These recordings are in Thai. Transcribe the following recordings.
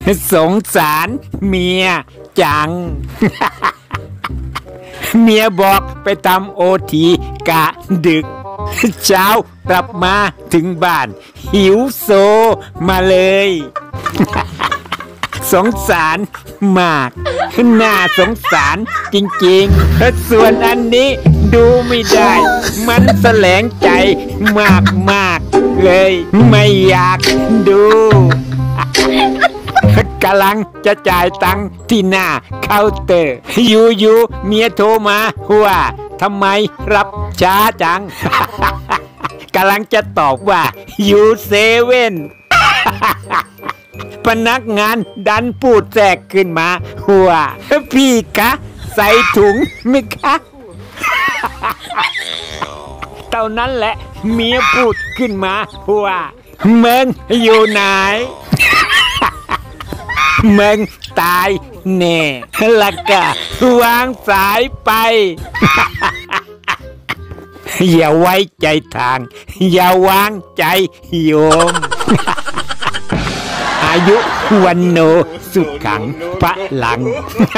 สงสารเมียจัง เมียบอกไปทำโอทีกะดึกเช้ากลับมาถึงบ้านหิวโซมาเลย สงสารมากน่าสงสารจริงๆส่วนอันนี้ดูไม่ได้มันแสลงใจมากๆเลยไม่อยากดูกำลังจะจ่ายตังค์ที่หน้าเคาน์เตอร์อยู่เมียโทรมาว่าทำไมรับช้าจัง กำลังจะตอบว่าอยู่เซเว่น พนักงานดันพูดแทรกขึ้นมาว่าพี่คะใส่ถุงไหมคะ เท่านั้นแหละเมียพูดขึ้นมาว่ามึงอยู่ไหน มึงตายแน่แล้วก็วางสายไป อย่าไว้ใจทางอย่าวางใจโยม อายุวันโนสุขังพระลัง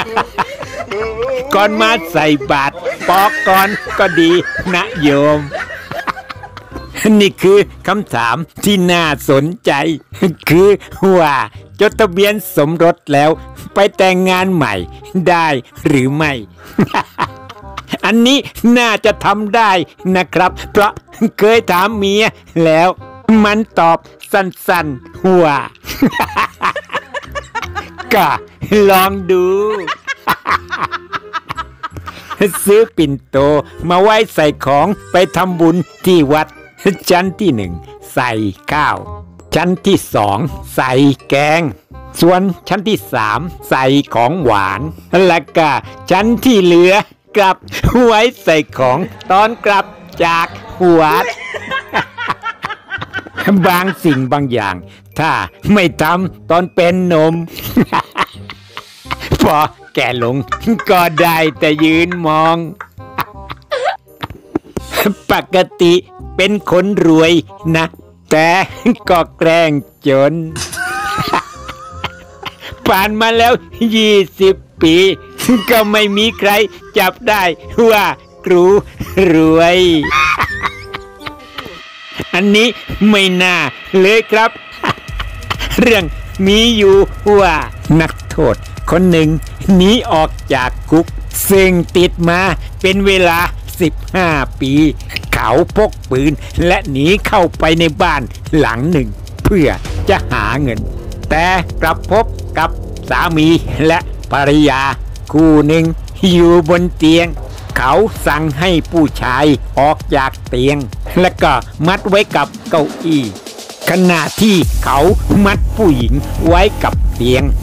ก่อนมาใส่บาตรปอกก่อนก็ดีนะโยม นี่คือคำถามที่น่าสนใจ คือว่าจดทะเบียนสมรสแล้วไปแต่งงานใหม่ได้หรือไม่ อันนี้น่าจะทำได้นะครับเพราะเคยถามเมียแล้วมันตอบสั้นๆว่า ก็ลองดู ซื้อปิ่นโตมาไว้ใส่ของไปทำบุญที่วัดชั้นที่1ใส่ข้าวชั้นที่2ใส่แกงส่วนชั้นที่3ใส่ของหวานและก็ชั้นที่เหลือกลับไว้ใส่ของตอนกลับจากวัด บางสิ่งบางอย่างถ้าไม่ทำตอนเป็นหนุ่ม พอแก่ลงก็ได้แต่ยืนมอง ปกติเป็นคนรวยนะแต่ก็แกล้งจน ผ่านมาแล้ว20 ปีก็ไม่มีใครจับได้ว่าครูรวย อันนี้ไม่น่าเลยครับ เรื่องมีอยู่ว่านักโทษคนหนึ่งหนีออกจากคุกซึ่งติดมาเป็นเวลา15 ปีเขาพกปืนและหนีเข้าไปในบ้านหลังหนึ่งเพื่อจะหาเงินแต่กลับพบกับสามีและภรรยาคู่หนึ่งอยู่บนเตียงเขาสั่งให้ผู้ชายออกจากเตียงและก็มัดไว้กับเก้าอี้ขณะที่เขามัดผู้หญิงไว้กับเตียง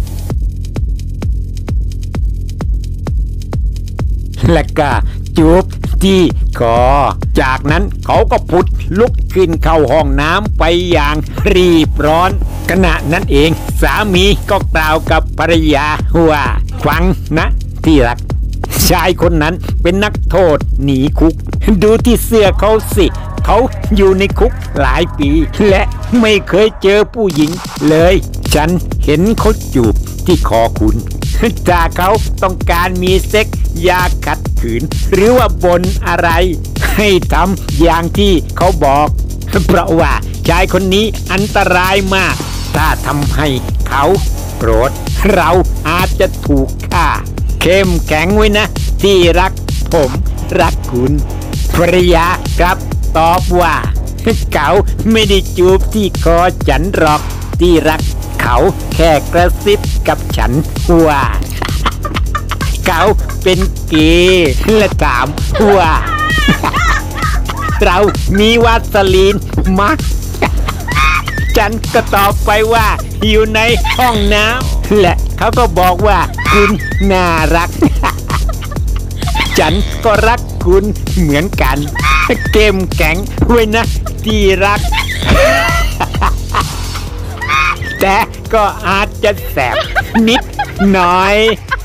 และก็จูบที่คอจากนั้นเขาก็ผุดลุกขึ้นเข้าห้องน้ำไปอย่างรีบร้อนขณะนั้นเองสามีก็กล่าวกับภรรยาว่าฟังนะที่รักชายคนนั้นเป็นนักโทษหนีคุกดูที่เสื้อเขาสิเขาอยู่ในคุกหลายปีและไม่เคยเจอผู้หญิงเลยฉันเห็นเขาจูบที่คอคุณถ้าเขาต้องการมีเซ็กอย่าขัดขืนหรือว่าบ่นอะไรให้ทำอย่างที่เขาบอกเพราะว่าชายคนนี้อันตรายมากถ้าทำให้เขาโกรธเราอาจจะถูกฆ่าเข้มแข็งไว้นะที่รักผมรักคุณภรรยาครับตอบว่าเขาไม่ได้จูบที่คอฉันหรอกที่รักเขาแค่กระซิบกับฉันว่าเขาเป็นเกย์และถามว่า เรามีวาสลีนมั้ยฉันก็ตอบไปว่าอยู่ในห้องน้ำและเขาก็บอกว่าคุณน่ารัก ฉันก็รักคุณเหมือนกันเข้มแข็งไว้นะที่รัก แต่ก็อาจจะแสบนิดหน่อย